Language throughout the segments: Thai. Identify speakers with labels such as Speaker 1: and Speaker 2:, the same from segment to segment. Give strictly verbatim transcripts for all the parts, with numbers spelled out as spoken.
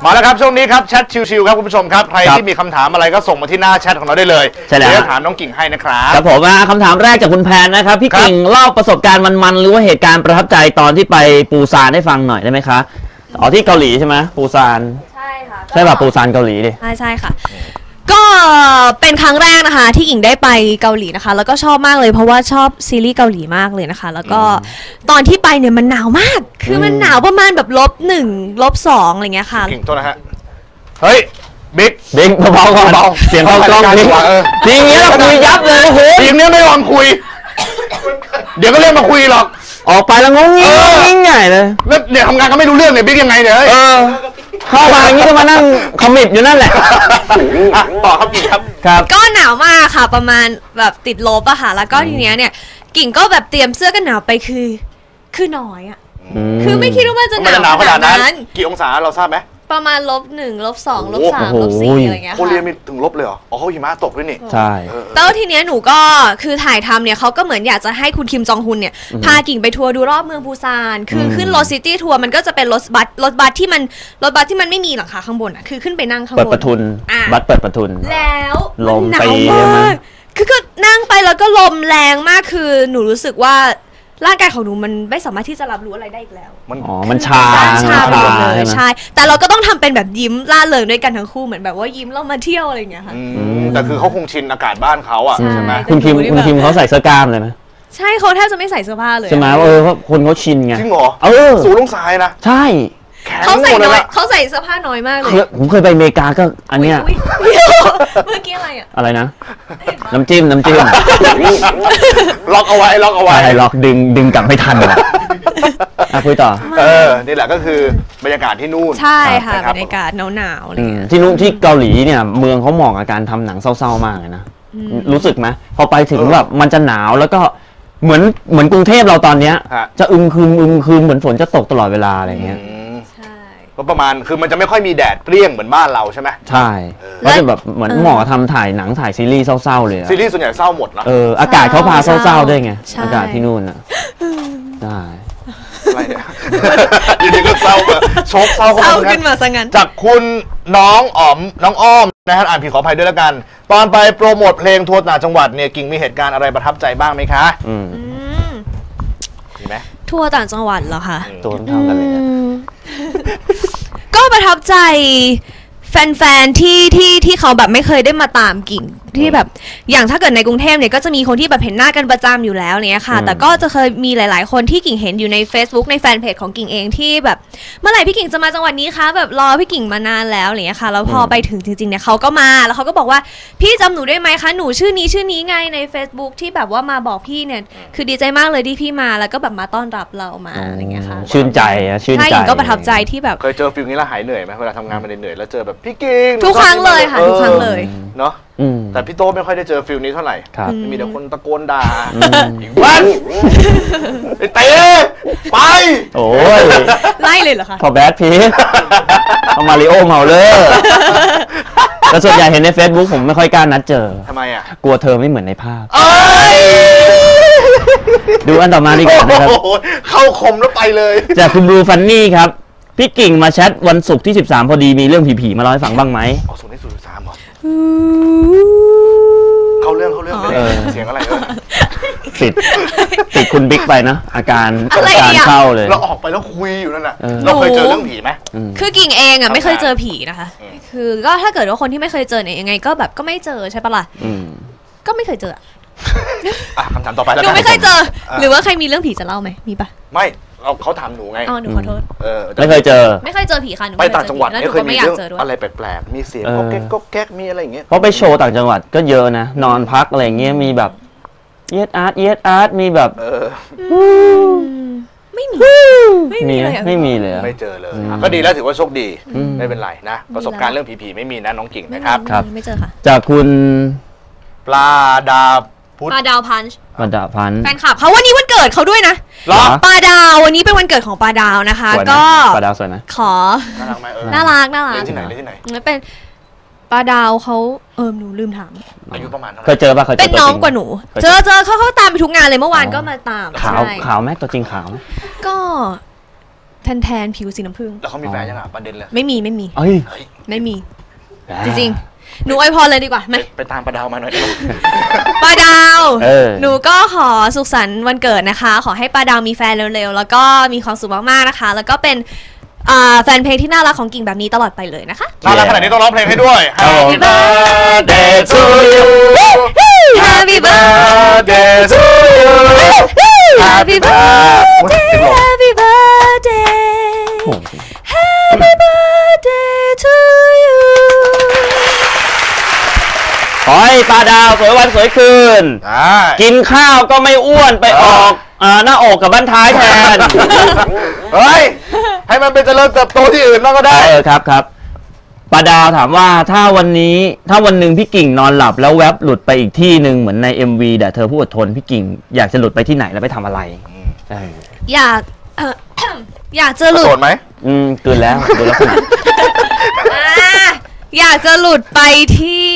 Speaker 1: มาแล้วครับช่วงนี้ครับแชทชิวๆครับคุณผู้ชมครับใครที่มีคำถามอะไรก็ส่งมาที่หน้าแชทของเราได้เลย
Speaker 2: ใช่แล้ว
Speaker 1: จะถามน้องกิ่งให้นะครับ
Speaker 2: ครับผมคำถามแรกจากคุณแพนนะครับพี่กิ่งเล่าประสบการณ์มันๆหรือว่าเหตุการณ์ประทับใจตอนที่ไปปูซานให้ฟังหน่อยได้ไหมคะอ๋อที่เกาหลีใช่ไหมปูซาน
Speaker 3: ใช่ค่ะ
Speaker 2: ใช่ป่ะปูซานเกาหลีดิ
Speaker 3: ใช่ใช่ค่ะก็เป็นครั้งแรกนะคะที่กิ่งได้ไปเกาหลีนะคะแล้วก็ชอบมากเลยเพราะว่าชอบซีรีส์เกาหลีมากเลยนะคะแล้วก็ตอนที่ไปเนี่ยมันหนาวมากคือมันหนาวประมาณแบบลบหนึ่งลบสองอะไรเงี้ยค่ะ
Speaker 1: กิ่งโทษนะฮะเฮ้ยบิ๊ก
Speaker 2: บิ๊กเบาๆก่อนเสียงเข้ากล้องบิ๊กทีนี้เราคุยยับเลยโอ้โห
Speaker 1: ทีนี้ไม่ยอมคุยเดี๋ยวก็เรียกมาคุยหรอก
Speaker 2: ออกไปแล้วงงงี้ยิ่งใหญ่เลย
Speaker 1: แล้วเดี๋ยวทำงานก็ไม่รู้เรื่องเนี่ยบิ๊กยังไงเนี่ย
Speaker 2: เออเข้ามาอย่างนี้ก็มานั่งคอมมิตอยู่นั่นแหละ
Speaker 1: ต่อครับกิ่งครับ
Speaker 2: ครับ
Speaker 3: ก็หนาวมากค่ะประมาณแบบติดลบอะค่ะแล้วก็ทีเนี้ยเนี่ยกิ่งก็แบบเตรียมเสื้อกันหนาวไปคือคือน้อยอะคือไม่คิดว่ามันจะหนาวขนาดนั้น
Speaker 1: กี่องศาเราทราบไหม
Speaker 3: ประมาณลบหนึ่งลบสองลบสามลบสี่อะไรเงี้ยค่ะ
Speaker 1: โคเรียมีถึงลบเลยเหรออ๋อเขาหิมะตกด้วยนี่
Speaker 2: ใช่
Speaker 3: แล้วทีเนี้ยหนูก็คือถ่ายทำเนี่ยเขาก็เหมือนอยากจะให้คุณคิมจองฮุนเนี่ยพากิ่งไปทัวร์ดูรอบเมืองปูซานคือขึ้นรถซิตี้ทัวร์มันก็จะเป็นรถบัสรถบัสที่มันรถบัสที่มันไม่มีหลังคาข้างบนอ่ะคือขึ้นไปนั่งข้างบน
Speaker 2: เปิดประทุนบัสเปิดประทุน
Speaker 3: แล้ว
Speaker 2: ลม
Speaker 3: หนาวมากคือก็นั่งไปแล้วก็ลมแรงมากคือหนูรู้สึกว่าร่างกายของหนูมันไม่สามารถที่จะรับรู้อะไรได้อีกแล้ว
Speaker 2: อ๋อมันชา
Speaker 3: ชาไปหมดเลยใช่แต่เราก็ต้องทำเป็นแบบยิ้มล่าเริงด้วยกันทั้งคู่เหมือนแบบว่ายิ้มเรามาเที่ยวอะไรอย่างเงี้ยค่ะ
Speaker 1: แต่คือเขาคงชินอากาศบ้านเขาอ่ะใช่ไหม
Speaker 2: คุณคิมคุณคิมเขาใส่เสื้อกล้ามเลยไหม
Speaker 3: ใช่เขาแทบจะไม่ใส่เสื้อผ้าเลย
Speaker 2: ใช่ไหมเออคนเขาชินไง
Speaker 1: จริงเหรอ
Speaker 2: เออ
Speaker 1: สูงลงซ้ายนะ
Speaker 2: ใช่
Speaker 3: เขาใส่น้อยเขาใส่เสื้อผ้าน้อยมากเลย
Speaker 2: ผมเคยไปอเมริกาก็อันเนี้ย
Speaker 3: เมื่อกี้อะไรอ่ะ
Speaker 2: อะไรนะน้ำจิ้มน้ำจิ้ม
Speaker 1: ล็อกเอาไว้ล็อกเอาไว้
Speaker 2: ล็อกดึงดึงกลับไม่ทันอ่ะคุยต่อ
Speaker 1: เออนี่แหละก็คือบรรยากาศที่นู่น
Speaker 3: ใช่ค่ะบรรยากาศหนาวๆอะไรอย่างเงี้ย
Speaker 2: ที่นู่นที่เกาหลีเนี่ยเมืองเขาเหมาะกับการทำหนังเศร้าๆมากเลยนะรู้สึกไหมพอไปถึงแบบมันจะหนาวแล้วก็เหมือนเหมือนกรุงเทพเราตอนเนี้ยจะอึมครึมอึมครึมเหมือนฝนจะตกตลอดเวลาอะไรเงี้ย
Speaker 1: ก็ประมาณคือมันจะไม่ค่อยมีแดดเปรี้ยงเหมือนบ้านเราใช่ไหม
Speaker 2: ใช่ก็จะแบบเหมือนเหมาะกับทำถ่ายหนังถ่ายซีรีส์เศร้าๆเลย
Speaker 1: ซีรีส์ส่วนใหญ่เศร้าหมดนะ
Speaker 2: เอออากาศเขาพาเศร้าๆด้วยไงอากาศที่นู่นอ่ะได้
Speaker 1: อะไรเนี่ยอยู่ดีก็เศร้าโชกเศร้า
Speaker 3: ขึ้นมาซะงั้น
Speaker 1: จากคุณน้องอ๋อมน้องอ้อมนะฮะอ่านผิดขออภัยด้วยแล้วกันตอนไปโปรโมทเพลงทัวร์ต่างจังหวัดเนี่ยกิ่งมีเหตุการณ์อะไรประทับใจบ้างไหมคะอืมมีไหม
Speaker 3: ทัวร์ต่างจังหวัดเหรอคะ
Speaker 2: ตัวเท่ากันเลย
Speaker 3: ก็ประทับใจแฟนๆที่ที่ที่เขาแบบไม่เคยได้มาตามกิ่งที่แบบอย่างถ้าเกิดในกรุงเทพเนี่ยก็จะมีคนที่แบบเห็นหน้ากันประจำอยู่แล้วเนี่ยค่ะแต่ก็จะเคยมีหลายๆคนที่กิ่งเห็นอยู่ใน Facebook ในแฟนเพจของกิ่งเองที่แบบเมื่อไหร่พี่กิ่งจะมาจังหวัดนี้คะแบบรอพี่กิ่งมานานแล้วอะไรเงี้ยค่ะแล้วพอไปถึงจริงๆเนี่ยเขาก็มาแล้วเขาก็บอกว่าพี่จำหนูได้ไหมคะหนูชื่อนี้ชื่อนี้ไงใน Facebook ที่แบบว่ามาบอกพี่เนี่ยคือดีใจมากเลยที่พี่มาแล้วก็แบบมาต้อนรับเรามาอะไรเงี้ยค่ะ
Speaker 2: ชื่นใจอะชื่นใจ
Speaker 3: ก็ประทับใจที่แบบ
Speaker 1: เคยเจอฟิลนี้แล้วหายเหนื่อยไหมเวลาทำงานมันเหนื่อยแล้วเจอแบบพี่กิ่ง
Speaker 3: ทุกครั้งเลยค่ะทุกครั้งเลย
Speaker 1: เนาะแต่พี่โต้ไม่ค่อยได้เจอฟิลนี้เท่าไหร่มีแต่คนตะโกนด่าอีกวันไอ้เต้ไป
Speaker 2: โอ้ย
Speaker 3: ไล่เลยเหรอคะ
Speaker 2: พอแบดพีพอมาริโอเมาเลยแล้วส่วนใหญ่เห็นใน Facebook ผมไม่ค่อยกล้านัดเจอ
Speaker 1: ทำไมอ่ะ
Speaker 2: กลัวเธอไม่เหมือนในภาพดูอันต่อมาดีกว่านะครับ
Speaker 1: เข้าคมแล้วไปเลย
Speaker 2: จากคุณบลูฟันนี่ครับพี่กิ่งมาแชทวันศุกร์ที่สิบสามพอดีมีเรื่องผีๆมาเล่าให้ฟังบ้างไหม
Speaker 1: อ๋อศุกร์ที่สิบสามเหรอเขาเรื่องเขาเรื่องเสียงอะไร
Speaker 2: ติดติดคุณบิ๊กไปนะอาการอาการเข้าเลย
Speaker 1: เราออกไปแล้วคุยอยู่นั่นน่ะเราเคยเจอเรื่องผีไหม
Speaker 3: คือกิ่งเองอ่ะไม่เคยเจอผีนะคะคือก็ถ้าเกิดว่าคนที่ไม่เคยเจอเนี่ยยังไงก็แบบก็ไม่เจอใช่ปะล่ะก็ไม่เคยเจออ่ะ
Speaker 1: คำถามต่อไปแล้ว
Speaker 3: หนูไม่เคยเจอหรือว่าใครมีเรื่องผีจะเล่าไหมมีปะ
Speaker 1: ไม่เขาถามหนูไง
Speaker 3: อ๋อหนูขอโทษ
Speaker 2: ไม่เคยเจอ
Speaker 3: ไม่เคยเจอผีค่ะหนู
Speaker 1: ไปต่างจังหวัดไม่เคยมีเรื่องอะไรแปลกๆมีเสียงก็แก๊กก็แก๊กมีอะไรอย่างเงี้ย
Speaker 2: เพราะไปโชว์ต่างจังหวัดก็เยอะนะนอนพักอะไรเงี้ยมีแบบเยสอาร์ตเยสอาร์ตมีแบบ
Speaker 3: ไม่มี
Speaker 2: ไม่มีไม่มีเลย
Speaker 1: ไม่เจอเลยก็ดีแล้วถือว่าโชคดีไม่เป็นไรนะประสบการณ์เรื่องผีๆไม่มีนะน้องกิ่งนะครับ
Speaker 3: ครับไม่เจอค่ะ
Speaker 2: จากคุณ
Speaker 1: ปลาดา
Speaker 3: ปลาดาวพันช์
Speaker 2: ปลาดาวพันช์
Speaker 3: แฟนคลับเขาวันนี้วันเกิดเขาด้วยนะปลาดาววันนี้เป็นวันเกิดของปลาดาวนะคะก็
Speaker 2: ปลาดาวสวยนะ
Speaker 3: ขอน่ารักน่ารัก
Speaker 1: ที่ไหนที่ไหน
Speaker 3: เป็นปลาดาวเขาเออหนูลืมถาม
Speaker 1: อายุประมาณเท่าไหร่
Speaker 2: เคยเจอป่ะเคยเจอ
Speaker 3: เป็นน้องกว่าหนูเจอเจอเขาเขาตามไปทุกงานเลยเมื่อวานก็มาตาม
Speaker 2: ขาวขาวไหมตัวจริงขาว
Speaker 3: ก็แทนๆผิวสีน้ำผึ้ง
Speaker 1: แล้วเขามีแฟนยังอ่ะประเด็นเลย
Speaker 3: ไม่มีไม่มี
Speaker 2: เอ้ย
Speaker 3: ไม่มีจริงๆหนูอวยพรเลยดีกว่าไหม
Speaker 1: ไปตามปลาดาวมาหน่อย
Speaker 3: ปลาดาว
Speaker 2: เออ
Speaker 3: หนูก็ขอสุขสันต์วันเกิดนะคะขอให้ปลาดาวมีแฟนเร็วๆแล้วก็มีความสุขมากๆนะคะแล้วก็เป็นแฟนเพลงที่น่ารักของกิ่งแบบนี้ตลอดไปเลยนะคะ
Speaker 1: น่ารักขนาดนี้ต้องร้องเพลงให้ด้วย Happy birthday to you
Speaker 3: Happy birthday
Speaker 1: to you
Speaker 3: Happy birthday Happy birthday Happy birthday to you
Speaker 2: ขอให้ปลาดาวสวยวันสวยคืนกินข้าวก็ไม่อ้วนไปออกหน้าอกกับบั้นท้ายแทน
Speaker 1: เฮ้ยให้มันเป็นเจริญเติบโตที่อื่นบ้างก็ได้
Speaker 2: เออครับครับปลาดาวถามว่าถ้าวันนี้ถ้าวันหนึ่งพี่กิ่งนอนหลับแล้วแวบหลุดไปอีกที่หนึ่งเหมือนใน เอ็ม วี แต่เธอผู้อดทนพี่กิ่งอยากจะหลุดไปที่ไหนแล้วไปทำอะไร
Speaker 3: อยากอยากจะหลุด
Speaker 1: ไหม
Speaker 2: อืมตื่นแล้วดูลักษณะ
Speaker 3: อยากจะหลุดไปที่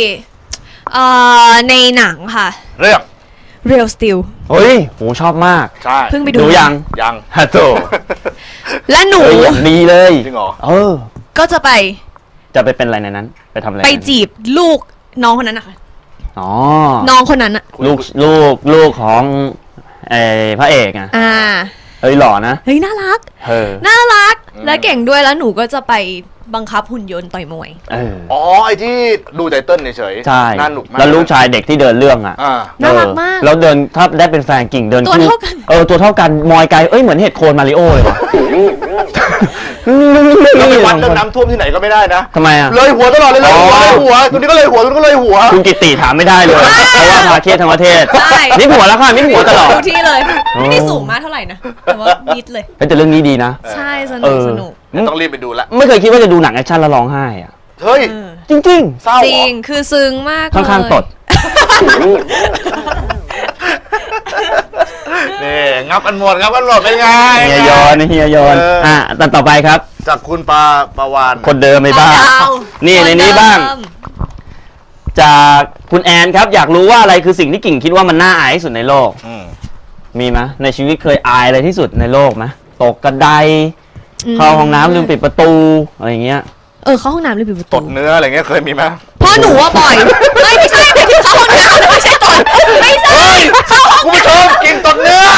Speaker 3: ในหนังค่ะ
Speaker 1: เรื่อง
Speaker 3: Real Steel
Speaker 2: เฮ้ยโหชอบมาก
Speaker 1: ใช่
Speaker 3: เพิ่งไปดู
Speaker 2: ยัง
Speaker 1: ยัง
Speaker 2: ฮัตโต
Speaker 3: และหนู
Speaker 2: ดีเลย
Speaker 1: จริงเหรอ
Speaker 2: เออ
Speaker 3: ก็จะไป
Speaker 2: จะไปเป็นอะไรในนั้นไปทำอะไร
Speaker 3: ไปจีบลูกน้องคนนั้นนะคะ
Speaker 2: อ๋อ
Speaker 3: น้องคนนั้นอะ
Speaker 2: ลูกลูกลูกของไอ้พระเอกอะ
Speaker 3: อ่า
Speaker 2: เฮ้ยหล่อนะ
Speaker 3: เฮ้ยน่ารักเออน่ารักและเก่งด้วยแล้วหนูก็จะไปบังคับหุ่นยนต์ต่อยมวย
Speaker 1: อ๋อไอที่ดูไตเติ้ลเฉย
Speaker 2: ๆใช่
Speaker 1: น่าหนุกมาก
Speaker 2: แล้วลูกชายเด็กที่เดินเรื่องอ่ะ
Speaker 3: น่ารักมาก
Speaker 2: แล้วเดินถ้าได้เป็นแฟนกิ่งเดิน
Speaker 3: ตัวเท่ากัน
Speaker 2: เออตัวเท่ากันมอยไกลเอ้ยเหมือนเห็ดโคนมาริโอเลยว่ะ
Speaker 1: เราไปวัดเรื่องน้ำท่วมที่ไหนก็ไม่ได้นะ
Speaker 2: ทำไมอ่ะ
Speaker 1: เลยหัวตลอดเลยเลยหัวเลยหัวตัวนี้ก็เลยหัวตัวนี้ก็เลยหัว
Speaker 2: คุณกิติถามไม่ได้เลยเพราะว่าพาเคสทั้งประเทศนี่หัวแล้วค่ะนี่หัวตลอด
Speaker 3: ทุกที่เลยไม่ได้สูงมากเท่าไหร่นะแต่ว่ามิดเลย
Speaker 2: แต่เรื่องนี้ดีนะ
Speaker 3: ใช่สนุกสนุก
Speaker 1: ต้องรีบไปดูละ
Speaker 2: ไม่เคยคิดว่าจะดูหนังแอคชั่นแล้วร้องไห้อ่ะ
Speaker 1: เฮ้ย
Speaker 2: จริงๆ
Speaker 1: เศร้า
Speaker 3: จริงคือซึ้งมากเลย
Speaker 2: ค่อนข้างตด
Speaker 1: นี่งับอันหมดงับอันหมดเป็นไง
Speaker 2: เฮียยอนเฮียยอนอ่ะตอนต่อไปครับ
Speaker 1: จากคุณปาปาวาน
Speaker 2: คนเดิมไม่บ้างนี่ในนี้บ้างจากคุณแอนครับอยากรู้ว่าอะไรคือสิ่งที่กิ่งคิดว่ามันน่าอายที่สุดในโลกมีไหมในชีวิตเคยอายอะไรที่สุดในโลกไหมตกกระไดเข้าห้องน้ำลืมปิดประตูอะไรอย่างเงี้ย
Speaker 3: เออเข้าห้องน้ำลืมปิดประตู
Speaker 1: ตดเนื้ออะไรเงี้ยเคยมีไหม
Speaker 3: พ่อหนูว่าบ่อยไม่ไม่ใช่ไม่ใช่เข้าห้องน้ำไม่ใช่ตดไม่ใช่เข้าห้อง
Speaker 1: คุณผู้ชมกินตดเนื้อ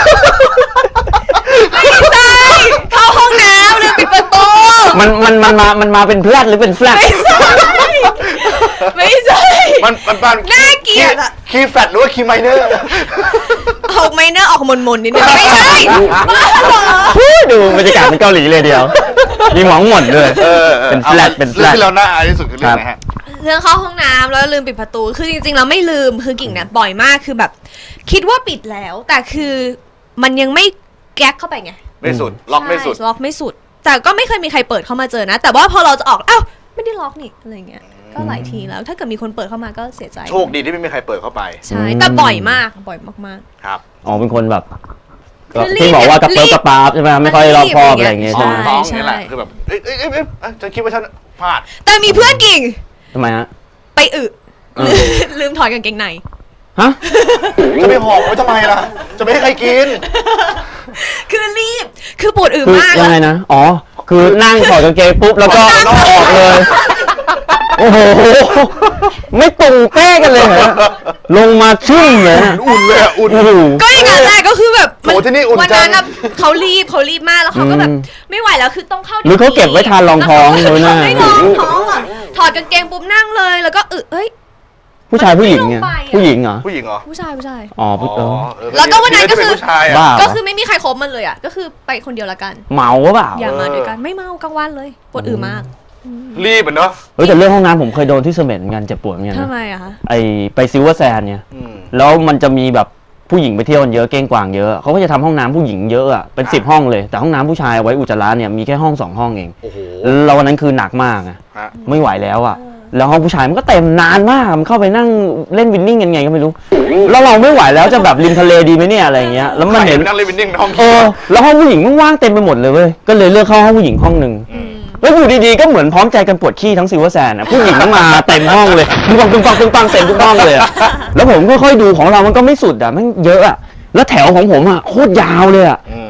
Speaker 3: ไม่ใช่เข้าห้องน้ำลืมปิดประตู
Speaker 2: มันมันมันมามันมาเป็นแฟลตหรือเป็นแฟลต
Speaker 3: ไม่ใช่
Speaker 1: มันมันมัน
Speaker 3: น่าเกลียดอะ
Speaker 1: คีย์แฟลตหรือว่าคีย์ไมเนอร์
Speaker 3: ออกไมเนอร์ออกมนมนนิดนึงไม่ใช่
Speaker 2: ดูบรรยากาศเป็นเกาหลีเลยเดียวมีหมองหมดเลยเป็นแฟลตเป็นแฟลต
Speaker 1: ที่เราหน้าอายที่สุดคือเรื่องไหนฮะ
Speaker 3: เรื่องเข้าห้องน้ำแล้วลืมปิดประตูคือจริงๆเราไม่ลืมคือกิ่งเนี่ยบ่อยมากคือแบบคิดว่าปิดแล้วแต่คือมันยังไม่แก๊กเข้าไปไง
Speaker 1: ไม่สุดล็อกไม่สุด
Speaker 3: ล็อกไม่สุดแต่ก็ไม่เคยมีใครเปิดเข้ามาเจอนะแต่ว่าพอเราจะออกอ้าวไม่ได้ล็อกนี่อะไรเงี้ยก็หลายทีแล้วถ้าเกิดมีคนเปิดเข้ามาก็เสียใจ
Speaker 1: โชคดีที่ไม่มีใครเปิดเข้าไป
Speaker 3: ใช่แต่บ่อยมากบ่อยมาก
Speaker 1: ๆครับ
Speaker 2: อ๋อเป็นคนแบบที่บอกว่ากระเปิดกระปาบใช่ไหมไม่ค่อยรอบคอบอะไรอย่างเงี้ยใช่ไหม
Speaker 1: ต้องนี่แหละคือแบบเอ้ยเอ้ยเอ้ยฉันคิดว่าฉันพลาด
Speaker 3: แต่มีเพื่อนกิ่ง
Speaker 2: ทำไมฮะ
Speaker 3: ไปอึลืมถอดกางเกงใน
Speaker 2: ฮะ
Speaker 1: จะไปหอบไว้ทำไมล่ะจะไม่ให้ใครกิน
Speaker 3: คือรีบคือปวดอึมาก
Speaker 2: ยังไงนะอ๋อคือนั่งถอดกางเกงปุ๊บแล้วก็ออกเลยโอ้โหไม่ตรงเป๊ะกันเลยเหรอลงมาชุ่มเลย
Speaker 1: อุ่นเลยอุ่น
Speaker 3: ก็อย่างนั้นแหละก็คือแบบวันนั้นเขารีบเขารีบมากแล้วเขาก็แบบไม่ไหวแล้วคือต้องเข้า
Speaker 2: หรือเขาเก็บไว้ทานรองท้องเลยนะ
Speaker 3: ไม่รองท้องอ่ะถอดกางเกงปุ๊บนั่งเลยแล้วก็อึเอ้ย
Speaker 2: ผู้ชายผู้หญิงเนี่ยผู้หญิงเหรอ
Speaker 1: ผู้หญิงเหรอ
Speaker 3: ผู้ชายผู้ชาย
Speaker 2: อ๋อ
Speaker 3: แล้วก็วันนั้นก็คือก็คือไม่มีใครคบมันเลยอ่ะก็คือไปคนเดียวละกัน
Speaker 2: เมาเปล่า
Speaker 3: อย่ามาด้วยกันไม่เมากลางวันเลยปวดอึมาก
Speaker 1: รีบเหมือนเนาะ
Speaker 2: เออแต่เรื่องห้องน้ำผมเคยโดนที่เสม็ดเหมือนกันเจ็บปวดเหมือนกัน
Speaker 3: ทำไมอะคะ
Speaker 2: ไอไปซิลเวอร์แซนเนี่ยแล้วมันจะมีแบบผู้หญิงไปเที่ยวกันเยอะเก้งกวางเยอะเขาก็จะทำห้องน้ำผู้หญิงเยอะอะเป็นสิบห้องเลยแต่ห้องน้ำผู้ชายไว้อุจจาระเนี่ยมีแค่ห้องสองห้องเองแล้ววันนั้นคือหนักมากอะไม่ไหวแล้วอะแล้วห้องผู้ชายมันก็เต็มนานมากมันเข้าไปนั่งเล่นวินนิ่งกันไงก็ไม่รู้แล้วเราไม่ไหวแล้วจะแบบริมทะเลดีไหมเนี่ยอะไรเงี้ยแล้วมันเห็น
Speaker 1: นั่งเล่นวินนิ่งในห้อง
Speaker 2: เออแล้วห้องผู้หญิงว่างเต็มไปหมดเลยเว้ยก็เลยเลือกเข้าห้องผู้หญิงห้องนึงแล้วอยู่ดีๆก็เหมือนพร้อมใจกันปวดขี้ทั้งซิลเวอร์แซนอ่ะผู้หญิงต้องมาเต็มห้องเลยตึ้งปังตึ้งปังตึ้งปังเต็มทุกห้องเลยอ่ะแล้วผมค่อยๆดูของเรามันก็ไม่สุดอ่ะมันเยอะอ่ะแล้วแถวของผมอ่ะโคตรยาวเลยอ่ะ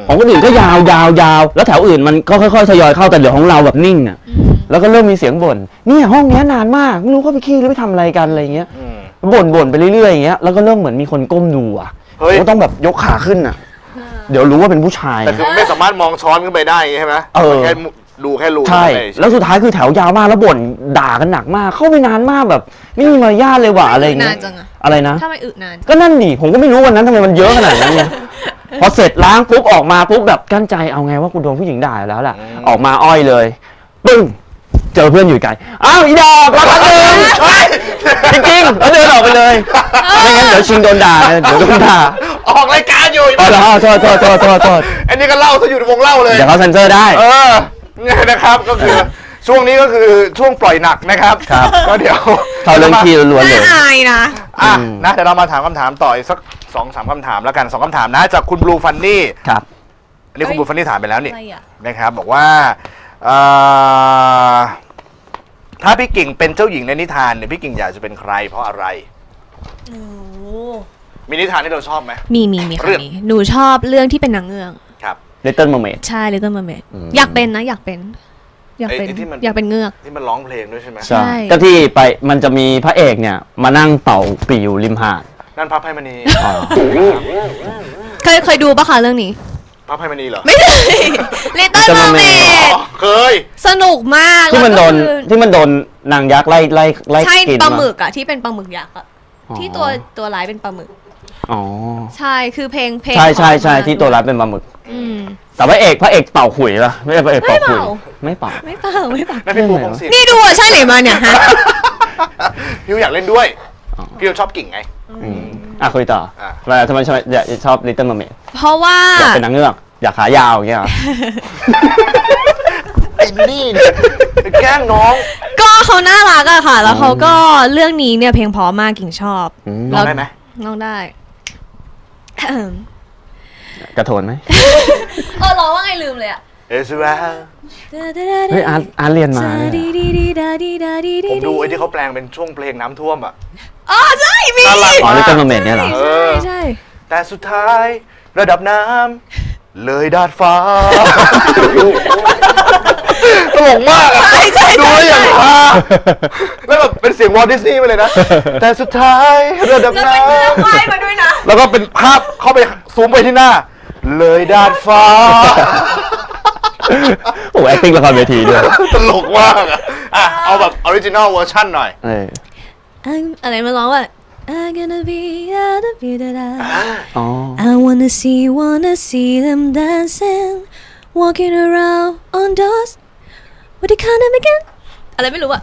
Speaker 2: ของคนอื่นก็ยาวยาวยาวแล้วแถวอื่นมันก็ค่อยๆทยอยเข้าแต่เดี๋ยวของเราแบบนิ่งอ่ะแล้วก็เริ่มมีเสียงบ่นเนี่ยห้องนี้นานมากไม่รู้เขาไปขี้หรือไปทำอะไรกันอะไรเงี้ยบ่นบ่นไปเรื่อยๆอย่างเงี้ยแล้วก็เริ่มเหมือนมีคนก้มดูอ่ะก็ต้องแบบยกขาขึ้นอ่ะเดี๋ยวรู้ว่าเป็นผู้ชาย
Speaker 1: แต่คือไม่สามารถมองช้อนขึ้นไปได้ใช่ไหมเออแค่ดูแค่รู
Speaker 2: ใช่แล้วสุดท้ายคือแถวยาวมากแล้วบ่นด่ากันหนักมากเข้าไปนานมากแบบไม่มีมารยาทเลยว่ะอะไรเงี้ยอะไรนะ
Speaker 3: ถ้าไม่อึนาน
Speaker 2: ก็นั่นดิผมก็ไม่รู้วันนั้นทำไมมันเยอะขนาดนั้นเนี่ยพอเสร็จล้างปุ๊บออกมาปุ๊บแบบกั้นใจเอาไงว่ากูโดนผู้หญิงด่าแล้วล่ะออกมาอ้อยเลยปึ้งเจอเพื่อนอยู่ไกลอ้าวอีดอกมาพักหนึ่งจริงๆแล้วเดินออกไปเลยไม่งั้นเดี๋ยวชิงโดนด่าเดี๋ยวโดนด่า
Speaker 1: ออกรายการอยู่
Speaker 2: อ๋อแล้วโทษโทษโทษโทษโทษ
Speaker 1: อันนี้ก็เล่าซะอยู่ในวงเล่าเลย
Speaker 2: เดี๋ยวเขาเซ็นเซอร์ได้
Speaker 1: เออเนี่ยนะครับก็คือช่วงนี้ก็คือช่วงปล่อยหนักนะครับก็เดี๋ยว
Speaker 2: เขาเรื่องขี้ล้วนเลย
Speaker 3: อายนะ
Speaker 1: อ่ะนะเดี๋ยวเรามาถามคำถามต่ออีกสักสองสามคำถามแล้วกันสองคำถามนะจากคุณบลูฟันนี่
Speaker 2: ครับ
Speaker 1: อันนี้คุณบลูฟันนี่ถามไปแล้วนี่นะครับบอกว่าถ้าพี่กิ่งเป็นเจ้าหญิงในนิทานเนี่ยพี่กิ่งอยากจะเป็นใครเพราะอะไรมีนิทานที่เราชอบไหม
Speaker 3: มีมีมีค่ะมีหนูชอบเรื่องที่เป็นนางเงือก
Speaker 1: ครับ
Speaker 2: Little Mermaid
Speaker 3: ใช่ Little Mermaid อยากเป็นนะอยากเป็นอยากเป็นอยากเป็นเงือก
Speaker 1: ที่มันร้องเพลงด้วยใช่ไหม
Speaker 2: ใช่ก็ที่ไปมันจะมีพระเอกเนี่ยมานั่งเป่าปีอยู่ริมหาด
Speaker 1: นั่นพระไพมณี
Speaker 3: เคยเคยดูปะคะเรื่องนี้
Speaker 1: พระไพมณีเหรอ
Speaker 3: ไม่เคย Little Mermaid
Speaker 1: เคย
Speaker 3: สนุกมาก
Speaker 2: ที่มันโดนที่มันโดนนางยักษ์ไล่ไล่ไล่
Speaker 3: ใช่ปลาหมึกอะที่เป็นปลาหมึกยักษ์อะที่ตัวตัวร้ายเป็นปลาหมึก
Speaker 2: อ๋อ
Speaker 3: ใช่คือเพลงเพลง
Speaker 2: ใช่ใช่ใช่ที่ตัวร้ายเป็นปลาหมึกแต่พระเอกพระเอกเป่าขุยป่ะไม่ใช่พระเอกเป่าขุยไม่เป่า
Speaker 3: ไม่เป่าไม่เป่า
Speaker 1: นั่นเป็นผู้ของสิ
Speaker 3: นี่ดูอะใช่ไหนมาเนี่ยฮะ
Speaker 1: พี่อยากเล่นด้วยพี่ชอบกิ่งไง
Speaker 2: อ่ะคุยต่อแล้วทำไมชอบชอบ Little Mermaid
Speaker 3: เพราะว่า
Speaker 2: อยากเป็นนางเงือกอยากขายาวอย่างเงี้ย
Speaker 1: ไอ้นี่เนี่ยแกล้งน้อง
Speaker 3: ก็เขาน่ารักอะค่ะแล้วเขาก็เรื่องนี้เนี่ยเพลงพอมากกิ่งชอบ
Speaker 1: ร้องได้ไหม
Speaker 3: ร้องได้
Speaker 2: กระโถนไหม
Speaker 3: เออร้องว่าไงลืมเลยอะ
Speaker 1: เอสรา
Speaker 2: เฮ้ยอาร์อาร์เรียนมา
Speaker 1: ผมดูไอ้ที่เขาแปลงเป็นช่วงเพลงน้ำท่วมอะ
Speaker 3: อ๋อใช่มี
Speaker 2: อ๋อLittle Mermaidเนี่ยเหรอ
Speaker 3: ใช่ใช่
Speaker 1: แต่สุดท้ายระดับน้ำเลยดาดฟ้าตลกมากอะดูแล้วอย่างว่าแล้วแบบเป็นเสียงวอลดิสนีย์ไปเลยนะแต่สุดท้ายระดับน้ำแล้วเป็นเรื่องมาด้วยนะแล้วก็เป็นภาพเข้าไปซูมไปที่หน้าเลยดาดฟ้า
Speaker 2: โอ้แอคติ้งละครเวทีด้วย
Speaker 1: ตลกมากอะอ่ะเอาแบบออริจินอลเวอร์ชันหน่อย
Speaker 3: อะไรมาร้องว่าI'm gonna be at the beat I wanna see wanna see them dancing walking around on dust what they call them again อะไรไม่รู้อะ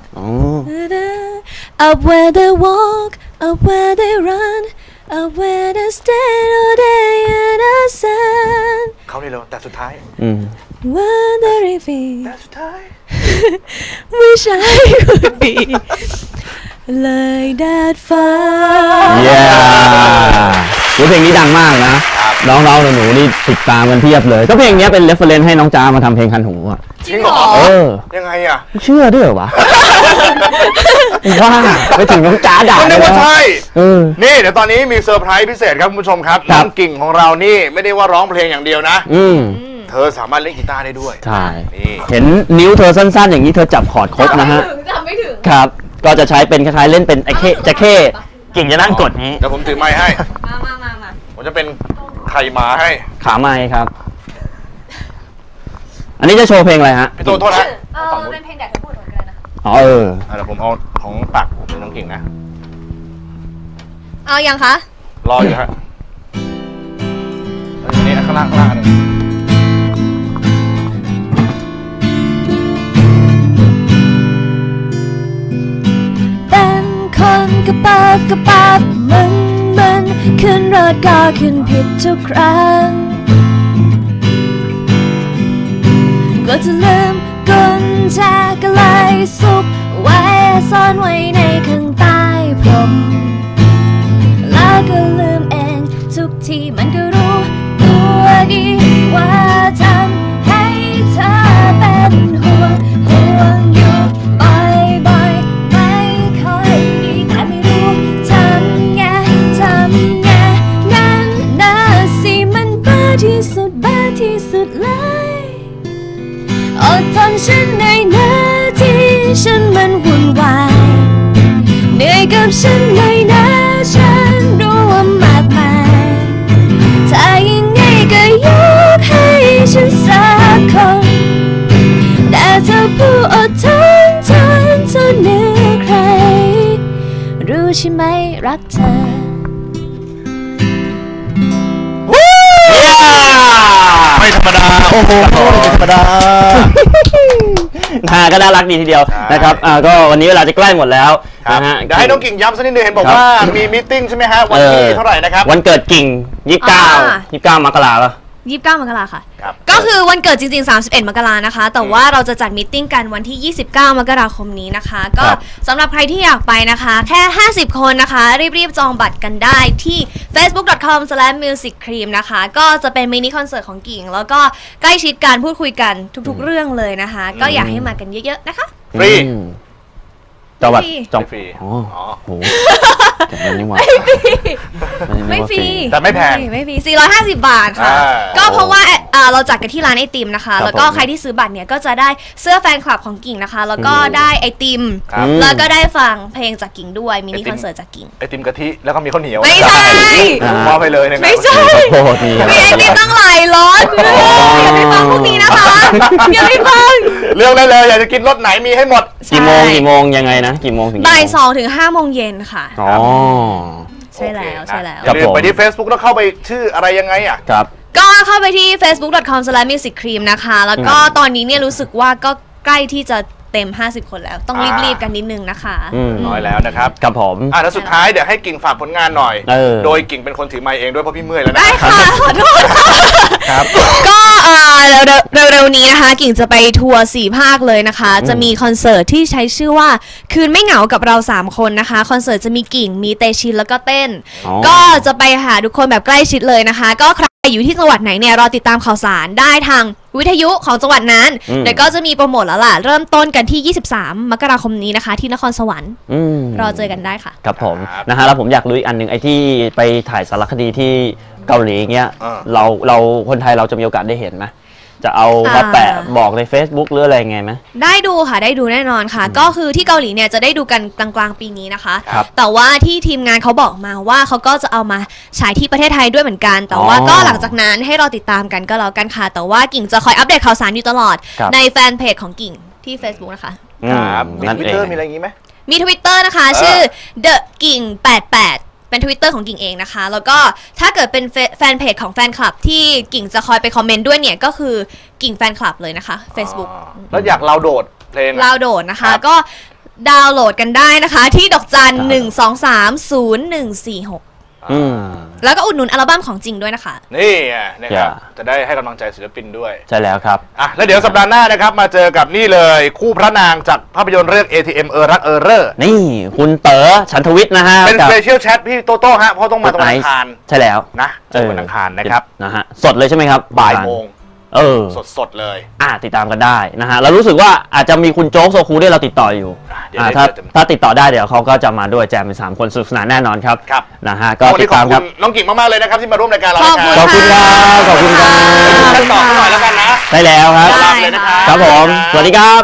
Speaker 3: Up where they walk up where they run up where they stand all day in the sun
Speaker 1: เขาเลยเหรอแต่สุดท้าย
Speaker 3: wondering if
Speaker 1: แต่สุดท้าย
Speaker 3: wish I could beเลยดาดฟ้า
Speaker 2: เย้เพลงนี้ดังมากนะน้องเราหนูนี่ติดตามกันเพียบเลยก็เพลงนี้เป็นเรฟเฟอเรนซ์ให้น้องจ้ามาทำเพลงคันหูอ่ะ
Speaker 1: จริงเหรอ
Speaker 2: เออ
Speaker 1: ยังไงอ่ะ
Speaker 2: เชื่อด้วยเหรอวะว่าไปถึงน้องจ้าด่า
Speaker 1: ไม่ได้ว่าใช่นี่เดี๋ยวตอนนี้มีเซอร์ไพรส์พิเศษครับคุณผู้ชมครับน้องกิ่งของเรานี่ไม่ได้ว่าร้องเพลงอย่างเดียวนะเธอสามารถเล่นกีตาร์ได้ด้วย
Speaker 2: ใช่เห็นนิ้วเธอสั้นๆอย่างนี้เธอจับคอร์ดครบนะฮะ
Speaker 3: จำไม่ถึง
Speaker 2: ครับก็จะใช้เป็นคล้ายๆเล่นเป็นไอ้เข้จะเข้กิ่งจะนั่งกดนี้
Speaker 1: เดี๋ยวผมถือไม้ให้
Speaker 3: มามามามา
Speaker 1: ผมจะเป็นไข่หมาให้
Speaker 2: ขาไม้ครับอันนี้จะโชว์เพลงอะไรฮะ
Speaker 1: พี่โตโทษนะ
Speaker 3: เออเป็นเพลงแดดทั้งหมดเลยนะ
Speaker 2: อ๋อเออ
Speaker 1: เดี๋ยวผมเอาของปักเป็นน้องกิ่งนะ
Speaker 3: เอายังคะ
Speaker 1: รออยู่ฮะอันนี้นะข้างล่างข้างล่างนึง
Speaker 3: กระปับกระปับมันมันขึ้นรถก็ขึ้นผิดทุกครั้งก็จะลืมกุญแจก็เลยซุกไว้ซ่อนไว้ในข้างใต้พรมแล้วก็ลืมเองทุกทีมันก็รู้ตัวดีว่าทำให้เธอเป็นห่วงห่วงอยู่บ่อยๆไม่ค่อยดีแต่ไม่รู้ทำไงทำไงงั้นน่ะสิมันบ้าที่สุดบ้าที่สุดเลยอดทนฉันในนาที่ฉันมันวุ่นวายเหนื่อยกับฉันในนาฉันรู้ว่ามากมายถ้ายังไงก็ยกให้ฉันสักคนแต่เธอผู้อดทนทนเท่าเหนือใครรู้ใช่ไหมรักเธอ
Speaker 1: ไม่ธรรมดาโอ้โหไม่ธรรมดา
Speaker 2: นะก็น่ารักดีทีเดียวนะครับอ่าก็วันนี้เวลาจะใกล้หมดแล้วนะฮะ
Speaker 1: เดี๋ยวให้น้องกิ่งย้ำสักนิดนึงเห็นบอกว่ามีมีตติ้งใช่ไหมฮะวันที่เท่าไหร่นะครับ
Speaker 2: วันเกิดกิ่งยี่สิบเก้ายี่สิบเก้ามกราคม
Speaker 3: ยี่สิบเก้ามกราค่ะก็คือวันเกิดจริงๆสามสิบเอ็ดมกรานะคะแต่ว่าเราจะจัดมีตติ้งกันวันที่ยี่สิบเก้ามกราคมนี้นะคะก็สำหรับใครที่อยากไปนะคะแค่ห้าสิบคนนะคะรีบๆจองบัตรกันได้ที่ เฟซบุ๊ก ดอท คอม สแลช มิวสิกครีม นะคะก็จะเป็นมินิคอนเสิร์ตของกิ่งแล้วก็ใกล้ชิดการพูดคุยกันทุกๆเรื่องเลยนะคะก็อยากให้มากันเยอะๆนะคะ
Speaker 1: ฟรี
Speaker 2: จองบัตรจองฟรีอ๋อโห
Speaker 3: ไม่ฟรีไม่ฟรี
Speaker 1: แต่ไม่แพง
Speaker 3: ไม่ฟรีสี่ร้อยห้าสิบบาทค่ะก็เพราะว่าเราจัดกันที่ร้านไอติมนะคะแล้วก็ใครที่ซื้อบัตรเนี่ยก็จะได้เสื้อแฟนคลับของกิ่งนะคะแล้วก็ได้ไอติมแล้วก็ได้ฟังเพลงจากกิ่งด้วยมินิคอนเสิร์ตจากกิ่ง
Speaker 1: ไอติมกะทิแล้วก็มีข้าวเหนียว
Speaker 3: ไม่ใช่
Speaker 1: มอบไปเลยนะ
Speaker 3: ไม่ใช่มีไอติมตั้งหลายรสอย่าไปฟังพวกนี้นะคะอย่าไปฟัง
Speaker 1: เลือกได้เลยอยากจะกินรสไหนมีให้หมด
Speaker 2: กี่โมงกี่โมงยังไงนะกี่โมงถึง
Speaker 3: บ่ายสองถึงห้าโมงเย็นค่ะ
Speaker 2: อ๋อ
Speaker 3: ใช่แล้วใช่แล้ว
Speaker 1: ไปที่ Facebook แล้วเข้าไปชื่ออะไรยังไงอ่ะ
Speaker 2: ครับ
Speaker 3: ก็เข้าไปที่ เฟซบุ๊ก ดอท คอม สแลช มิวสิกครีม นะคะแล้วก็ตอนนี้เนี่ยรู้สึกว่าก็ใกล้ที่จะเต็มห้าสิบคนแล้วต้องรีบๆกันนิดนึงนะคะ
Speaker 1: น้อยแล้วนะครับ
Speaker 2: ครับผม
Speaker 1: อ่ะแล้วสุดท้ายเดี๋ยวให้กิ่งฝากผลงานหน่อยโดยกิ่งเป็นคนถือไมค์เองด้วยเพราะพี่เมื่อยแล้วนะ
Speaker 3: ได้ค่ะขอโทษครับก็เร็วๆนี้นะคะกิ่งจะไปทัวร์สี่ภาคเลยนะคะจะมีคอนเสิร์ตที่ใช้ชื่อว่าคืนไม่เหงากับเราสามคนนะคะคอนเสิร์ตจะมีกิ่งมีเตชินแล้วก็เต้นก็จะไปหาทุกคนแบบใกล้ชิดเลยนะคะก็ใครอยู่ที่จังหวัดไหนเนี่ยรอติดตามข่าวสารได้ทางวิทยุของจังหวัดนั้นเดี๋ยวก็จะมีโปรโมทแล้วล่ะเริ่มต้นกันที่ยี่สิบสามมกราคมนี้นะคะที่นครสวรรค์รอเจอกันได้ค่ะ
Speaker 2: ครับผมนะฮะแล้วผมอยากรู้อีกอันหนึ่งไอ้ที่ไปถ่ายสารคดีที่เกาหลีเงี้ยเราเราคนไทยเราจะมีโอกาสได้เห็นไหมจะเอามาแปะบอกใน Facebook หรืออะไรไงไหม
Speaker 3: ได้ดูค่ะได้ดูแน่นอนค่ะก็คือที่เกาหลีเนี่ยจะได้ดูกันกลางๆปีนี้นะคะแต่ว่าที่ทีมงานเขาบอกมาว่าเขาก็จะเอามาฉายที่ประเทศไทยด้วยเหมือนกันแต่ว่าก็หลังจากนั้นให้เราติดตามกันก็แล้วกันค่ะแต่ว่ากิ่งจะคอยอัปเดตข่าวสารอยู่ตลอดในแฟนเพจของกิ่งที่ Facebook นะคะ
Speaker 1: ครับมี Twitter มีอะไรอย่างงี้ไหม
Speaker 3: มี Twitter นะคะชื่อ The กิ่งแปดแปดเป็น Twitter ของกิ่งเองนะคะแล้วก็ถ้าเกิดเป็นแฟนเพจของแฟนคลับที่กิ่งจะคอยไปคอมเมนต์ด้วยเนี่ยก็คือกิ่งแฟนคลับเลยนะคะ Facebook
Speaker 1: แล้วอยากดาวน์โหลดเพลง
Speaker 3: ดาวน์โหลดนะคะก็ดาวน์โหลดกันได้นะคะที่ดอกจันหนึ่งสองสามศูนย์หนึ่งสี่หกแล้วก็อุดหนุนอัลบั้มของจริงด้วยนะคะ
Speaker 1: นี่ไงนะครับจะได้ให้กำลังใจศิลปินด้วย
Speaker 2: ใช่แล้วครับ
Speaker 1: อ่ะแล้วเดี๋ยวสัปดาห์หน้านะครับมาเจอกับนี่เลยคู่พระนางจากภาพยนตร์เรื่อง เอ ที เอ็ม เออรักเออเรอ
Speaker 2: นี่คุณเต๋อฉันทวิทย์นะฮะ
Speaker 1: เป็นสเปเชียลแชทพี่โตโต้ฮะเพราะต้องมาตรงวันอังคาร
Speaker 2: ใช่แล้ว
Speaker 1: นะเจอวันอังคารนะครับ
Speaker 2: นะฮะสดเลยใช่ไหมครับ
Speaker 1: บ่ายโมง
Speaker 2: เออ
Speaker 1: สดๆเลย
Speaker 2: อ่าติดตามกันได้นะฮะแล้วรู้สึกว่าอาจจะมีคุณโจ๊กโซคูด้วยเราติดต่ออยู่อ่าถ้าถ้าติดต่อได้เดี๋ยวเขาก็จะมาด้วยแจมเป็นสามคนสนุกสนานแน่นอนครับ
Speaker 1: ครับ
Speaker 2: นะฮะก็ติดตามครับ
Speaker 1: น้องกิ่งมากๆเลยนะครับที่มาร่วมรายการเรา
Speaker 3: ขอบคุณ
Speaker 2: ครับขอบคุณครับ
Speaker 1: ท่านต่อหน่อยแล้วกันนะ
Speaker 2: ได้แล้วครับครับผมสวัสดีครับ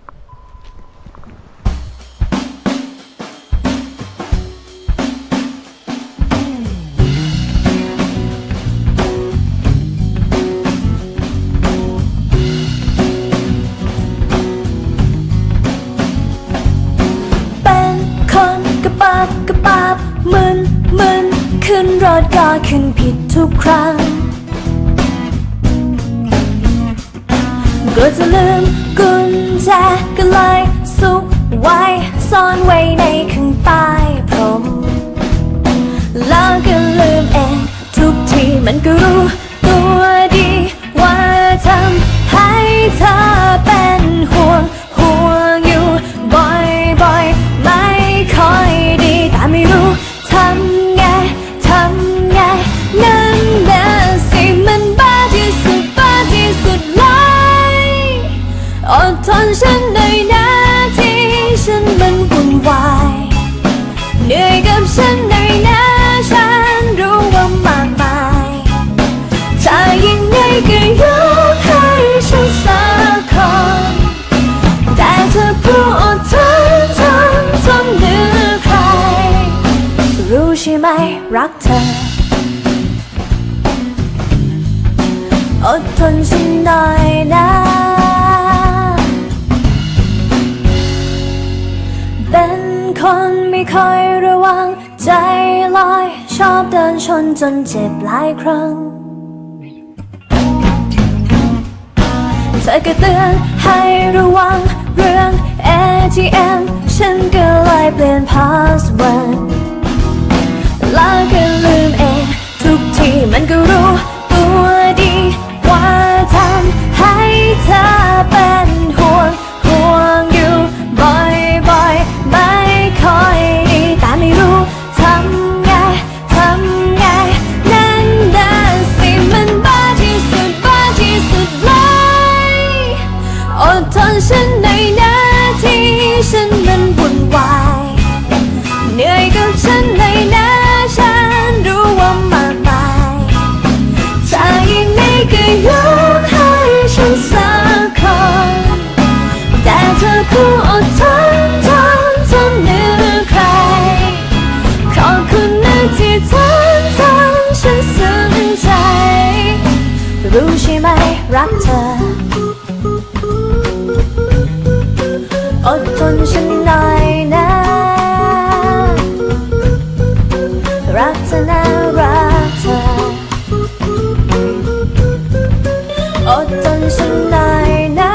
Speaker 3: กระปาบมึนมึนขึ้นรถก็ขึ้นผิดทุกครั้งก็จะลืมกุญแจก็เลยซุกไว้ซ่อนไว้ในข้างใต้พรมแล้วก็ลืมเองทุกทีมันก็รู้ตัวดีว่าทำให้เธอเป็นห่วงห่วงอยู่บ่อยๆไม่ค่อยดีแต่ไม่รู้ทำไงทำไงนั่นน่ะสิมันบ้าที่สุดบ้าที่สุดเลยอดทนฉันหน่อยนะที่ฉันมันวุ่นวายเหนื่อยกับฉันหน่อยนะฉันรู้ว่ามากมาย
Speaker 4: รักเธออดทนฉันหน่อยนะเป็นคนไม่ค่อยระวังใจลอยชอบเดินชนจนเจ็บหลายครั้งเธอก็เตือนให้ระวังเรื่อง เอ ที เอ็ม ฉันก็เลยเปลี่ยนพาสเวิร์ดแล้วก็ลืมเองทุกทีมันก็รู้ตัวดีว่าทำให้เธอเป็นห่วงห่วงอยู่บ่อยๆไม่ค่อยดีแต่ไม่รู้ทำไงทำไงนั่นน่ะสิมันบ้าที่สุดบ้าที่สุดเลยอดทนฉันในนาทีฉันมันวุ่นวายเหนื่อยกับฉันในนาฉันรู้ว่ามากมายถ้ายังไงก็ยกให้ฉันสักคนแต่เธอผู้อดทนทนทนเหนือใครขอบคุณนะที่ทนทนฉันสนใจรู้ใช่ไหมรักเธออดทนฉันหน่อยนะรักเธอนะรักเธออดทนฉันหน่อยนะ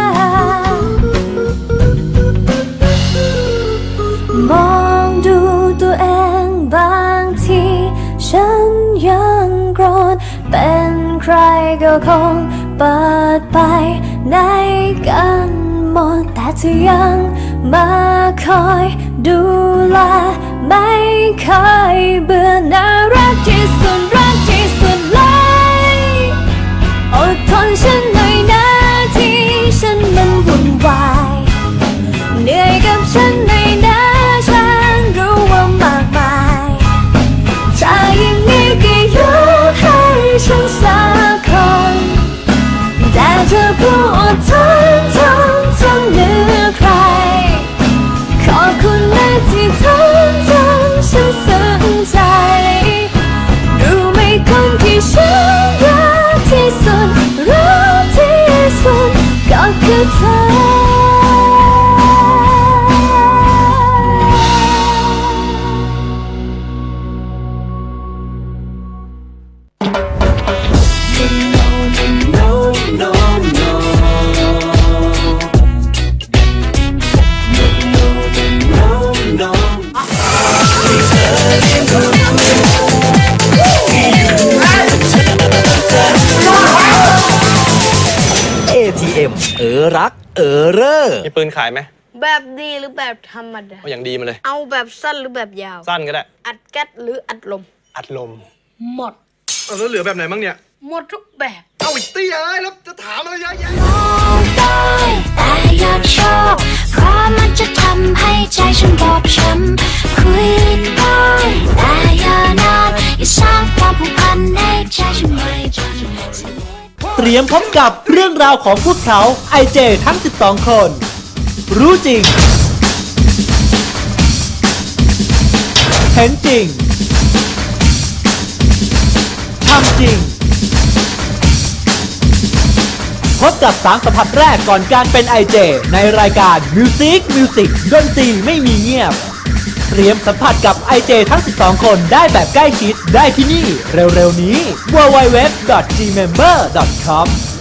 Speaker 4: มองดูตัวเองบางทีฉันยังโกรธเป็นใครก็คงเปิดไปในกันหมดแต่เธอยังมาคอยดูแลไม่เคยเบื่อน่ารักที่สุดรักที่สุดเลยอดทนฉันหน่อยนะที่ฉันมันวุ่นวายเหนื่อยกับฉันในนะฉันรู้ว่ามากมายถ้ายังไงก็ยกให้ฉันสักคนแต่เธอผู้อดทนทนทนเหนือใครขอบคุณนะที่ทนทนฉันสนใจรู้ไหมคนที่ฉันรักที่สุดรักที่สุดก็คือเธอ
Speaker 5: เอ ที เอ็ม เออรักเออเร่อ
Speaker 6: มีปืนขายไหม
Speaker 7: แบบดีหรือแบบธรรมดา
Speaker 6: เอาอย่างดีมาเลย
Speaker 7: เอาแบบสั้นหรือแบบยาว
Speaker 6: สั้นก็ได้
Speaker 7: อัดแก๊สหรืออัดลม
Speaker 6: อัดลม
Speaker 7: หมด
Speaker 6: เอาแล้วเหลือแบบไหนบ้างเนี่ย
Speaker 7: หมดทุกแบบ
Speaker 6: เอาอีกตีเอ้ยแล้วจะถามอะไรเยอะแยะ
Speaker 4: ได้แต่อยากชอบเพราะมันจะทำให้ใจฉันบอบช้ำคุยได้แต่อย่านานอย่าสร้างความผูกพันในใจฉันไม่จน
Speaker 8: เตรียมพบกับเรื่องราวของพวกเขา ไอ เจ ทั้งสิบสองคนรู้จริงเห็นจริงทำจริงพบกับสามสัมผัสแรกก่อนการเป็น ไอ เจ ในรายการ Music Music ดนตรีไม่มีเงียบเตรียมสัมผัสกับ ไอ เจ ทั้งสิบสองคนได้แบบใกล้ชิดได้ที่นี่เร็วๆนี้ ดับเบิลยู ดับเบิลยู ดับเบิลยู ดอท จี เมมเบอร์ ดอท คอม